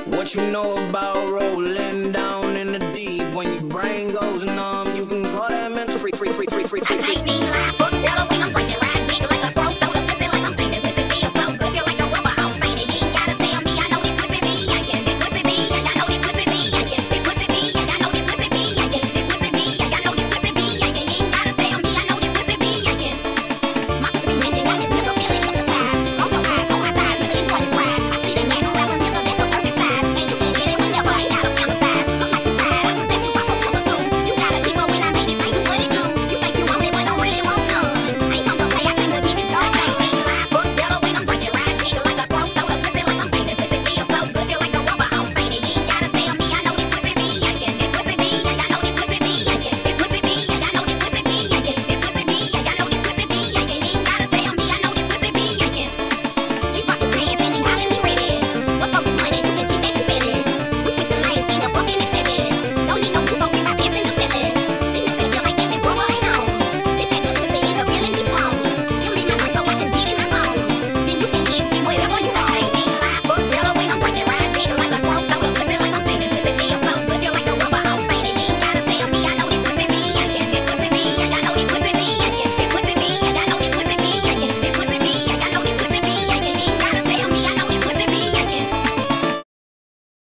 What you know about rolling down in the deep? When your brain goes numb, you can call that mental freak.